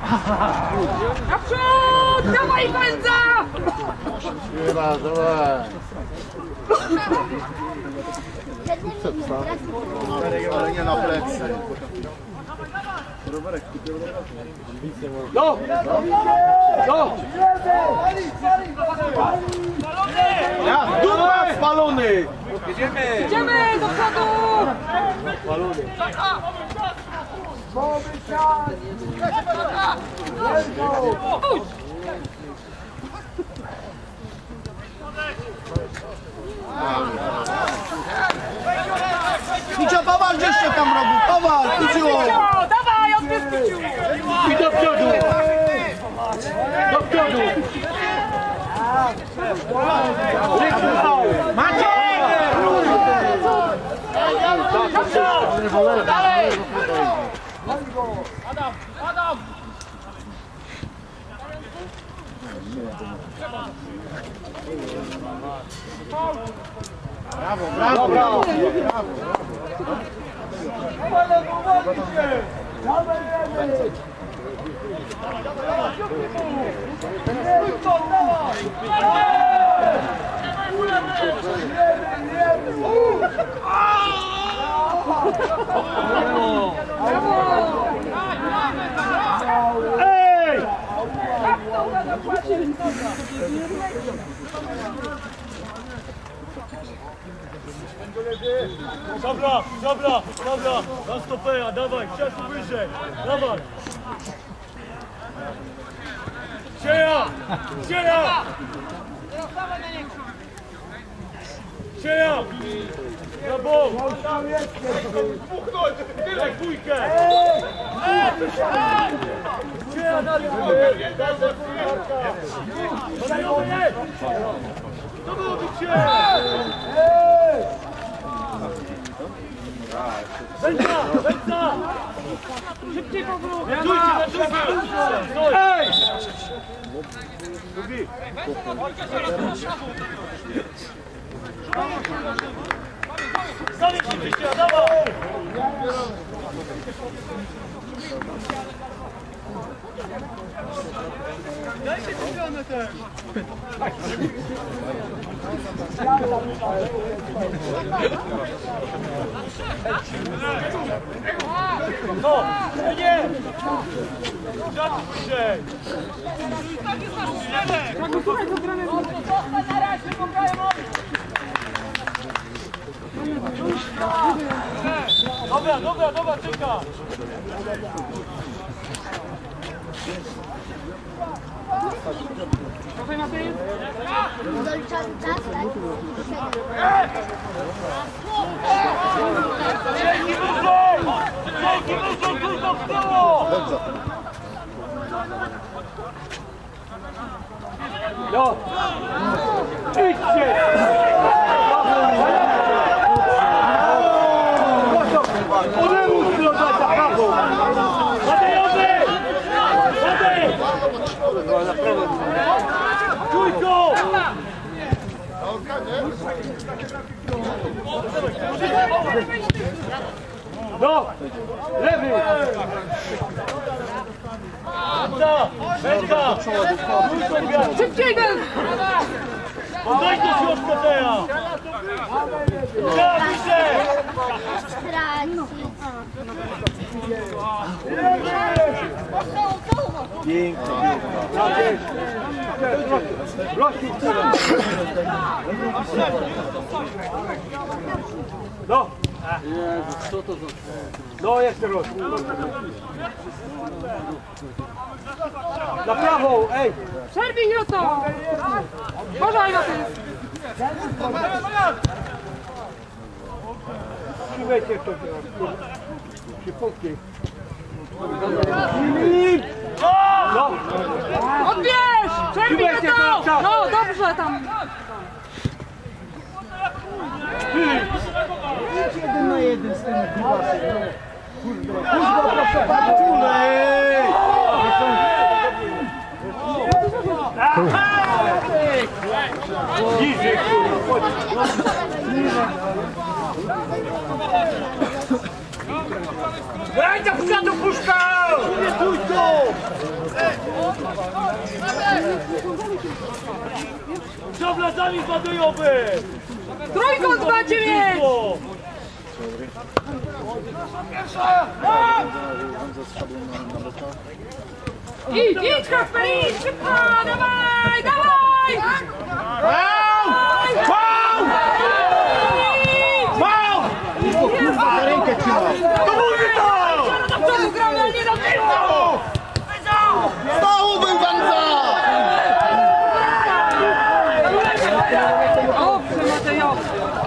Naprzód! Dawaj pędza! Chyba, dawaj. Ale nie na plecy. Do! Do! Dupa spalony! Idziemy do przodu! Spalony. Picio, powal gdzieś się tam robi, powal, Piciu! Dawaj, odbierz Piciu! I do przodu! Do przodu! Maciej! Dalej! Adam! Adam! Brawo, brawo, brawo! Ej! Dobra, dobra, dobra, na stopera, dawaj, wsiadł wyżej, dawaj. Sieja! Sieja! Sieja! Brawo! Puchnąć! Tyle dwójkę! Sieja na dół! To było bicie! Wędza! Wędza! Szybciej powrót! Ej! Stanie się wyjścia, dawaj! Daj się kupione też! No! Nie! Żadny wyżej! Tak, no słuchaj, to gramy na razie, Dobra, dobra, dobra, czeka! Dawaj, Matej! Doliczamy czas, tak? Dzięki muszą! Dzięki muszą, tylko w tyłu! No! Idźcie! Odemu strona za prawą! Matejowy! Matej! Trójką! No! Lewy! Wędka! Wędka! Szybciej, Ben! Oddaj to środkę teraz! Zapiszę! No! Jezus, co to za... No, jeszcze raz. Na prawą, ej! Przerwij, Joto! Uważaj, Matej! Trzymajcie to przy punkcie. Filip! No! Odbierz! Przerwij, Joto! No, dobrze tam! Filip! Idź 1 na 1 z tymi grubasem. Kurde, proszę bardzo. Ej! Bliżej, kurwa, chodź. Graj do przodu, puszka! Nie trójką! Remis batejowy! Trójkąt macie mieć! Idź, Kasper, idź! Szybko, dawaj, dawaj! Rękę trzymał! To mówi to! Do przodu gramy, a nie do tyłu! Znowu był Wandza! Dobrze, Matejowy!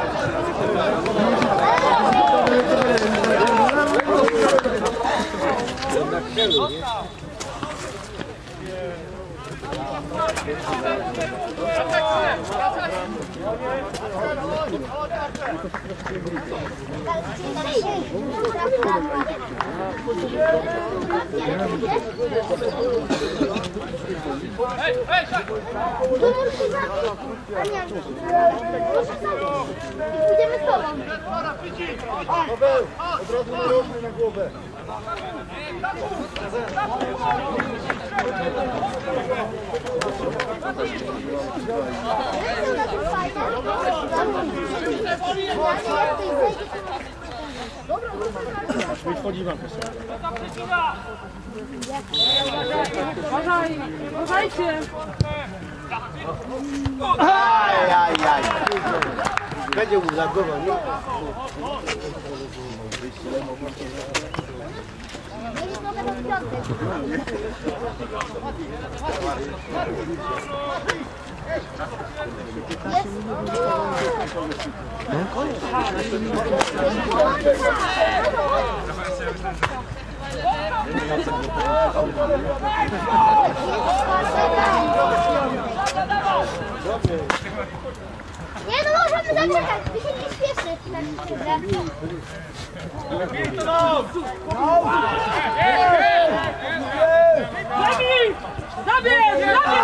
Pójdziemy z tobą. Od razu narożny na głowę. Uważajcie! Ajajaj. Będzie mu zagował, nie? Nie, no możemy zaczekać, ty się nie śpieszy. Zabij! Zabierz!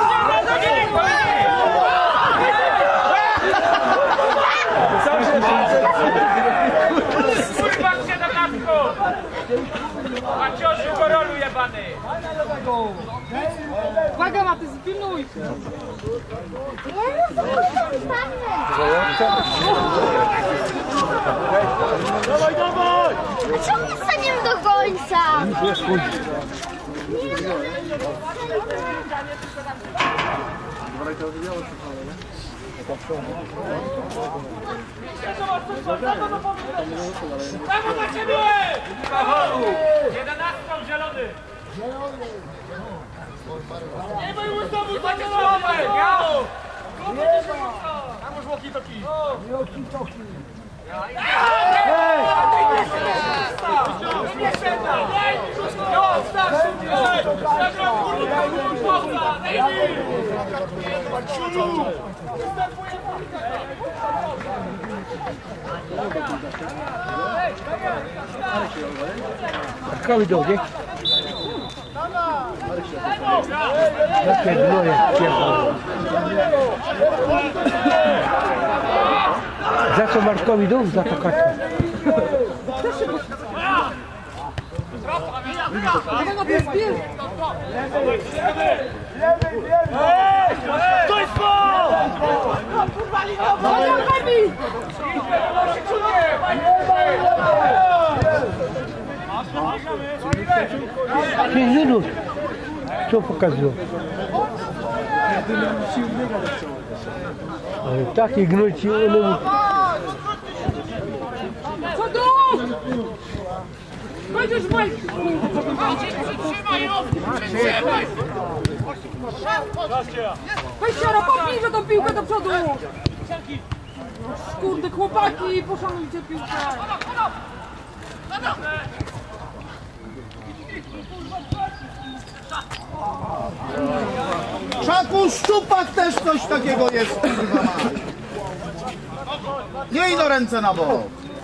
Kurwa w 17! Maciosiu korolu jebany! Uwaga, Maty, pilnuj! Nie, no Dawaj, dawaj! a czemu nie staniemy do końca? Brawo na ciebie! Kachoru! 11 zielony! Nie mój łusowy, takie słowe! Miało! Tam już walkie-talkie! Markowi długie. Jakie dwoje ciepło. Za co Markowi dół? Za to kaczka. To jest to! Pięć minut. Co pokazują? Ale takie gnojci one mu... Co tu? Będziesz walczyć! Weź siara, popnijmy tą piłkę do przodu! Kurde, chłopaki, poszanujcie piłkę! Szaku, szczupak też coś takiego jest. Nie no ręce na bok.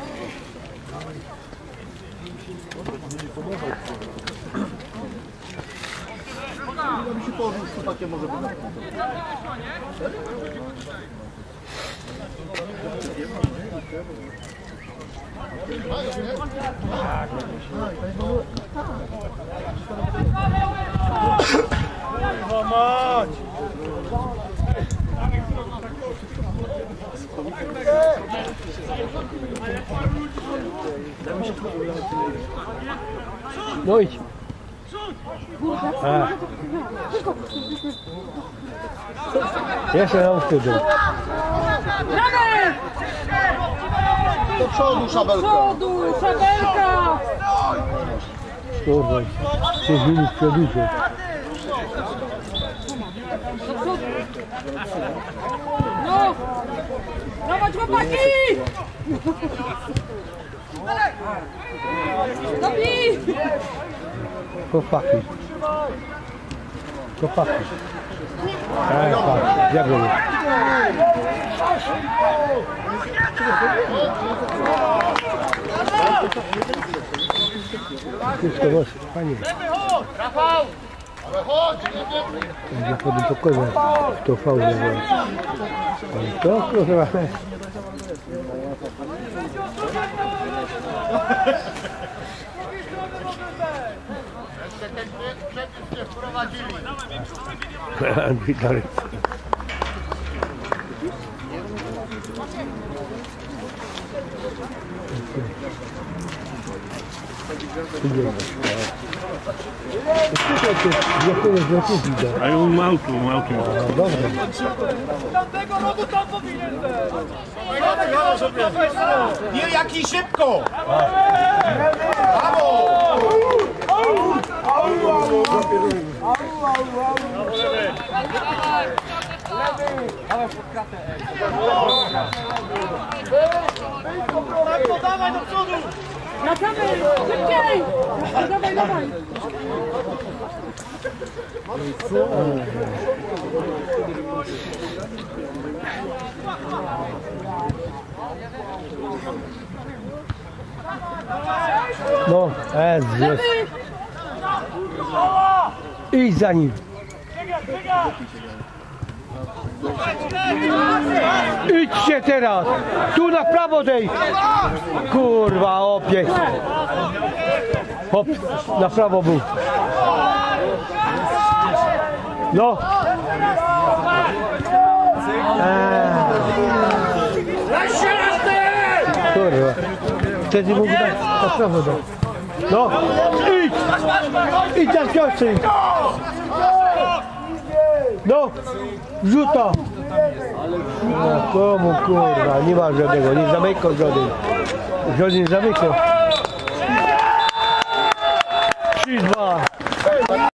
Ja się położył szczupakiem, może być. Kurwa mać! No idź. Jeszcze na usztydu. Brawo! Do przodu szabelka. Przodu, szabelka! Kurwa, 6 minut przebicie. No! Dawać chłopaki! Dobij! Chłopaki. Chłopaki. Patrz, jak robię. Wszystko was, panie. Rafał! Nie podam pokoju, to fałże było. To kurwa. Jeszcze ten przepis nie wprowadzili. Andrzej dalej. A ja mam auto. Tamtego roku tam powinien być. Nie, jaki szybko! Brawo! Dawaj do przodu! Wracamy! Szybciej! Dawaj, dawaj! No, jest. Idź za nim. Idźcie teraz! Tu na prawo dej! Kurwa, opie! Hop, na prawo był. No! Kurwa. Wtedy mógł dać na prawo dać. No! Idź! Idź na kioszy! No! Wrzuta! No komu kurwa, nie ma żadnego, nie zamykał żaden. Żaden zamykał.